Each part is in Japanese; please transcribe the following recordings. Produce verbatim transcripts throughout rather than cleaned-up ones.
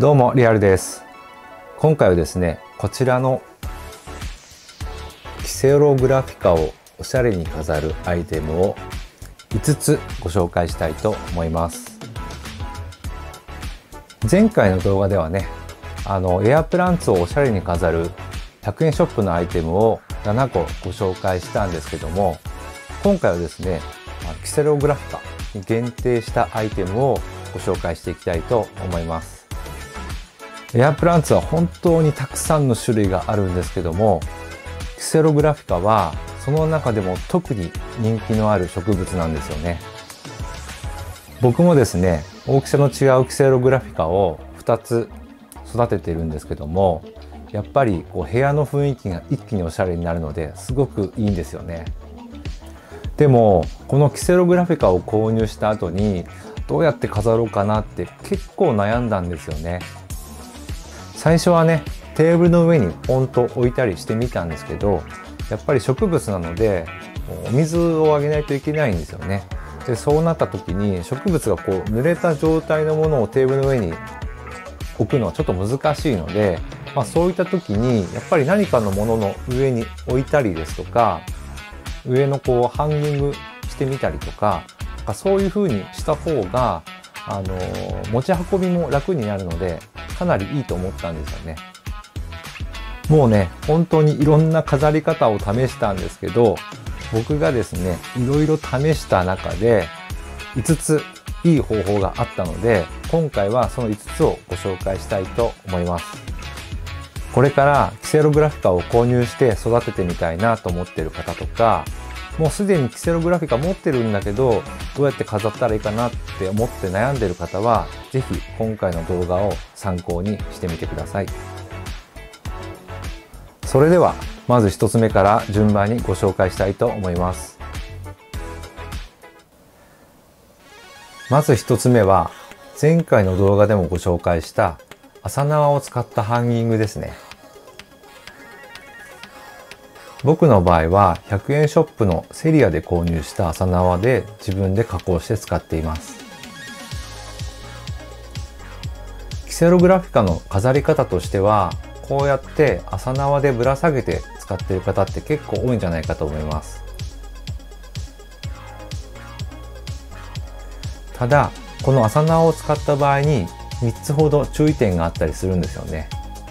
どうもリアルです。今回はですね、こちらのキセログラフィカをおしゃれに飾るアイテムをいつつご紹介したいと思います。前回の動画ではね、あのエアプランツをおしゃれに飾るひゃくえんショップのアイテムをななこご紹介したんですけども、今回はですね、キセログラフィカに限定したアイテムをご紹介していきたいと思います。エアプランツは本当にたくさんの種類があるんですけども、キセログラフィカはその中でも特に人気のある植物なんですよね。僕もですね、大きさの違うキセログラフィカをふたつ育てているんですけども、やっぱりこう部屋の雰囲気が一気におしゃれになるのですごくいいんですよね。でもこのキセログラフィカを購入した後にどうやって飾ろうかなって結構悩んだんですよね。最初はね、テーブルの上にポンと置いたりしてみたんですけど、やっぱり植物なのでお水をあげないといけないんですよね。でそうなった時に植物がこう濡れた状態のものをテーブルの上に置くのはちょっと難しいので、まあ、そういった時にやっぱり何かのものの上に置いたりですとか、上のこうハンギングしてみたりとか、そういう風にした方があの持ち運びも楽になるのでかなりいいと思ったんですよね。もうね、本当にいろんな飾り方を試したんですけど、僕がですねいろいろ試した中でいつついい方法があったので、今回はそのいつつをご紹介したいと思います。これからキセログラフィカを購入して育ててみたいなと思っている方とか、もうすでにキセログラフィカ持ってるんだけどどうやって飾ったらいいかなって思って悩んでいる方は、是非今回の動画を参考にしてみてください。それではまずひとつめから順番にご紹介したいと思います。まずひとつめは前回の動画でもご紹介した麻縄を使ったハンギングですね。僕の場合はひゃくえんショップのセリアで購入した麻縄で自分で加工して使っています。キセログラフィカの飾り方としては、こうやって麻縄でぶら下げて使っている方って結構多いんじゃないかと思います。ただこの麻縄を使った場合にみっつほど注意点があったりするんですよね。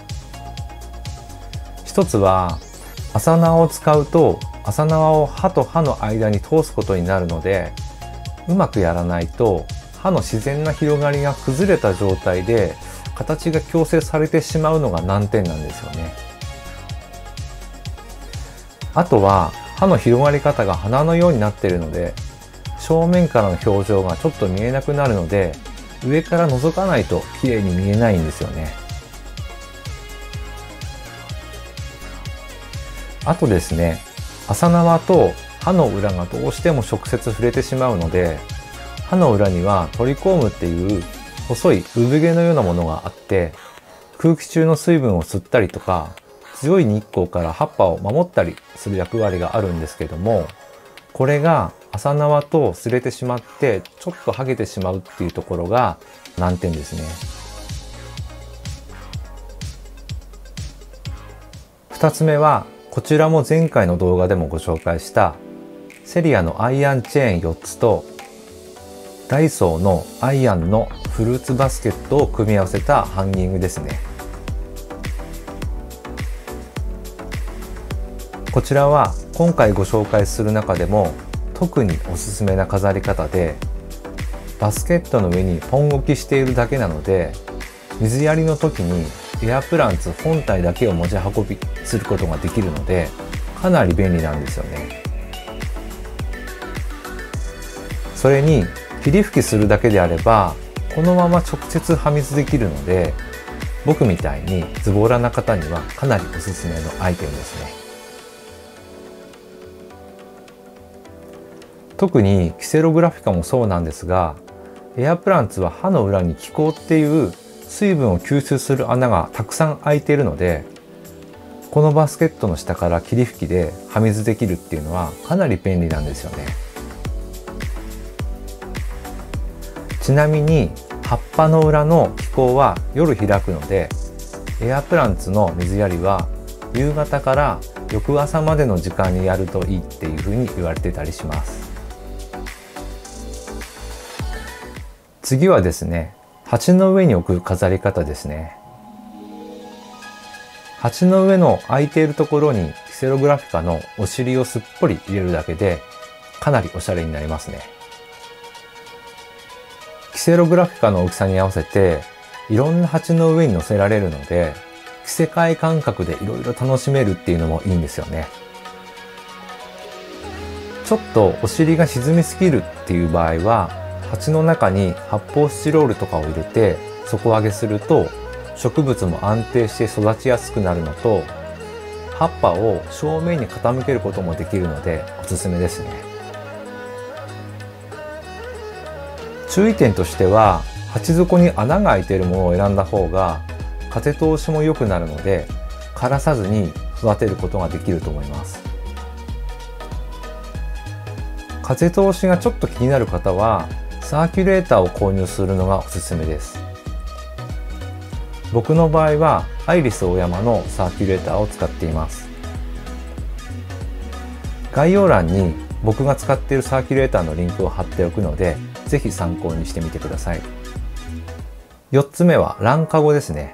一つは麻縄を使うと麻縄を刃と刃の間に通すことになるので、うまくやらないと刃の自然な広がりが崩れた状態で形が矯正されてしまうのが難点なんですよね。あとは刃の広がり方が花のようになっているので、正面からの表情がちょっと見えなくなるので、上から覗かないと綺麗に見えないんですよね。あとですね、麻縄と刃の裏がどうしても直接触れてしまうので、刃の裏にはトリコームっていう細い産毛のようなものがあって、空気中の水分を吸ったりとか強い日光から葉っぱを守ったりする役割があるんですけども、これが麻縄と擦れてしまってちょっと剥げてしまうっていうところが難点ですね。ふたつめはこちらも前回の動画でもご紹介したセリアのアイアンチェーンよっつとダイソーのアイアンのフルーツバスケットを組み合わせたハンギングですね。こちらは今回ご紹介する中でも特におすすめな飾り方で、バスケットの上にポン置きしているだけなので、水やりの時にエアプランツ本体だけを持ち運びすることができるのでかなり便利なんですよね。それに霧吹きするだけであればこのまま直接破水できるので、僕みたいにズボラな方にはかなりおすすめのアイテムですね。特にキセログラフィカもそうなんですが、エアプランツは刃の裏に気孔っていう水分を吸収する穴がたくさん開いているので、このバスケットの下から霧吹きで破水できるっていうのはかなり便利なんですよね。ちなみに葉っぱの裏の気孔は夜開くので、エアプランツの水やりは夕方から翌朝までの時間にやるといいっていうふうに言われてたりします。次はですね、鉢の上に置く飾り方ですね。鉢の上の空いているところにキセログラフィカのお尻をすっぽり入れるだけでかなりおしゃれになりますね。キセログラフィカの大きさに合わせていろんな鉢の上に乗せられるので、着せ替え感覚でいろいろ楽しめるっていうのもいいんですよね。ちょっとお尻が沈みすぎるっていう場合は、鉢の中に発泡スチロールとかを入れて底上げすると植物も安定して育ちやすくなるのと、葉っぱを正面に傾けることもできるのでおすすめですね。注意点としては、鉢底に穴が開いているものを選んだ方が風通しも良くなるので、枯らさずに育てることができると思います。風通しがちょっと気になる方はサーキュレーターを購入するのがおすすめです。僕の場合はアイリスオーヤマのサーキュレーターを使っています。概要欄に僕が使っているサーキュレーターのリンクを貼っておくので、ぜひ参考にしてみてください。よっつめは卵かごですね。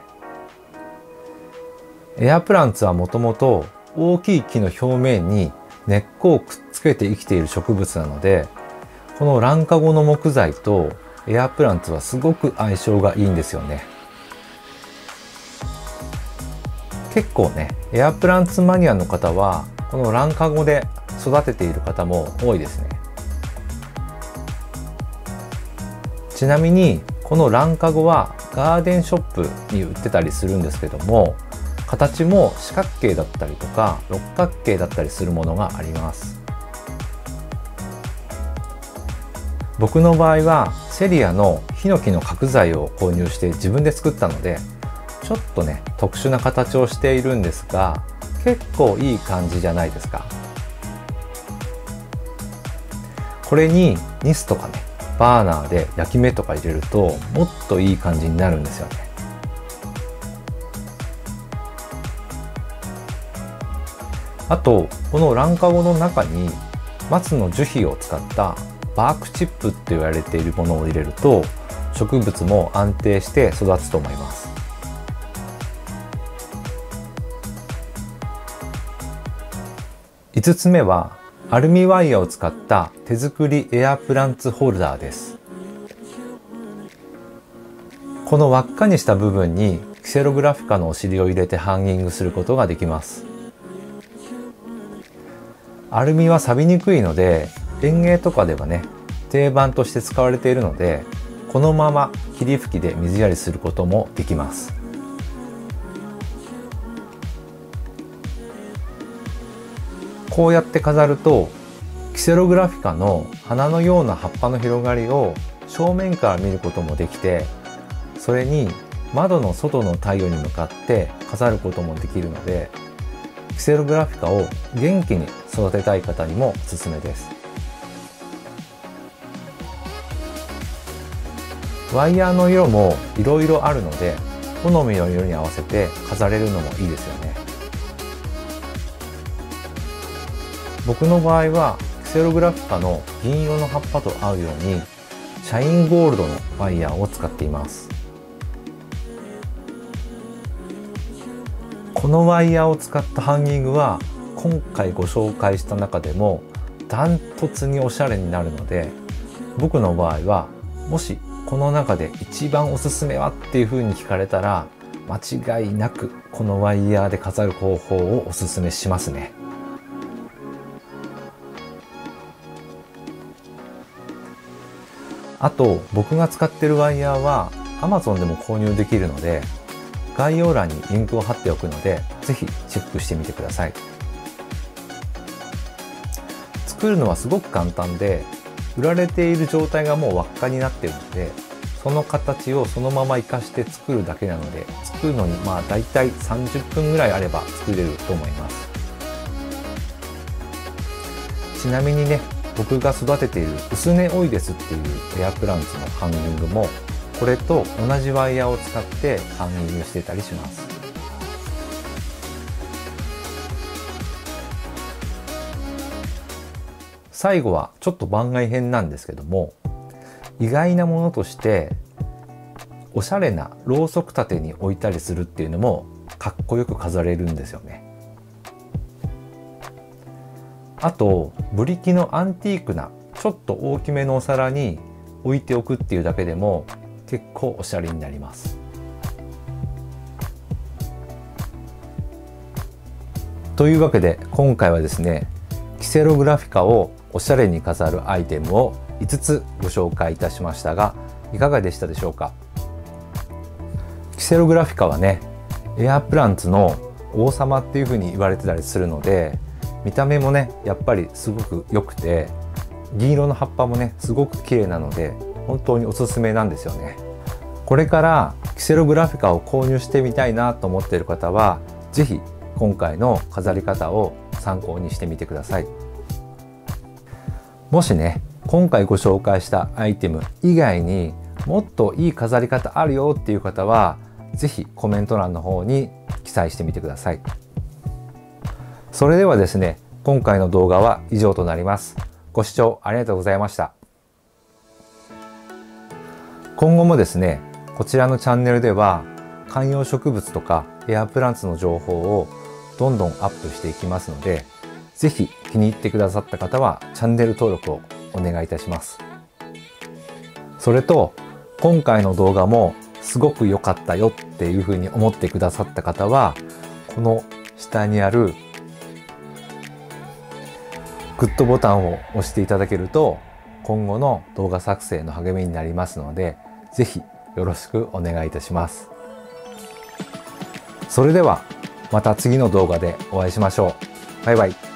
エアプランツはもともと大きい木の表面に根っこをくっつけて生きている植物なので、この卵かごの木材とエアプランツはすごく相性がいいんですよね。結構ね、エアプランツマニアの方はこの卵かごで育てている方も多いですね。ちなみにこの卵かごはガーデンショップに売ってたりするんですけども、形も四角形だったりとか六角形だったりするものがあります。僕の場合はセリアのヒノキの角材を購入して自分で作ったので、ちょっとね特殊な形をしているんですが、結構いい感じじゃないですか。これにニスとかね、バーナーで焼き目とか入れるともっといい感じになるんですよね。あとこの卵かごの中に松の樹皮を使ったバークチップって言われているものを入れると植物も安定して育つと思います。いつつめはアルミワイヤーを使った手作りエアプランツホルダーです。この輪っかにした部分にキセログラフィカのお尻を入れてハンギングすることができます。アルミは錆びにくいので、園芸とかではね定番として使われているので、このまま霧吹きで水やりすることもできます。こうやって飾るとキセログラフィカの花のような葉っぱの広がりを正面から見ることもできて、それに窓の外の太陽に向かって飾ることもできるので、キセログラフィカを元気に育てたい方にもおすすめです。ワイヤーの色もいろいろあるので、好みの色に合わせて飾れるのもいいですよね。僕の場合はキセログラフィカの銀色の葉っぱと合うようにシャインゴールドのワイヤーを使っています。このワイヤーを使ったハンギングは今回ご紹介した中でもダントツにおしゃれになるので、僕の場合はもしこの中で一番おすすめはっていう風に聞かれたら、間違いなくこのワイヤーで飾る方法をおすすめしますね。あと僕が使っているワイヤーは アマゾン でも購入できるので、概要欄にリンクを貼っておくので、ぜひチェックしてみてください。作るのはすごく簡単で、売られている状態がもう輪っかになっているので、その形をそのまま活かして作るだけなので、作るのにまあだいたいさんじゅっぷんぐらいあれば作れると思います。ちなみにね、僕が育てているウスネオイデスっていうエアプランツのハンギングもこれと同じワイヤーを使ってハンギングしてたりします。最後はちょっと番外編なんですけども、意外なものとしておしゃれなろうそく立てに置いたりするっていうのもかっこよく飾れるんですよね。あとブリキのアンティークなちょっと大きめのお皿に置いておくっていうだけでも結構おしゃれになります。というわけで今回はですね、キセログラフィカをおしゃれに飾るアイテムをいつつご紹介いたしましたが、いかがでしたでしょうか。キセログラフィカはね、エアプランツの王様っていう風に言われてたりするので、見た目もねやっぱりすごく良くて、銀色の葉っぱもねすごく綺麗なので本当におすすめなんですよね。これからキセログラフィカを購入してみたいなと思っている方は是非今回の飾り方を参考にしてみてください。もしね今回ご紹介したアイテム以外にもっといい飾り方あるよっていう方は是非コメント欄の方に記載してみてください。それではですね、今回の動画は以上となります。ご視聴ありがとうございました。今後もですね、こちらのチャンネルでは観葉植物とかエアプランツの情報をどんどんアップしていきますので、ぜひ気に入ってくださった方はチャンネル登録をお願いいたします。それと今回の動画もすごく良かったよっていうふうに思ってくださった方は、この下にあるグッドボタンを押していただけると今後の動画作成の励みになりますので、ぜひよろしくお願いいたします。それではまた次の動画でお会いしましょう。バイバイ。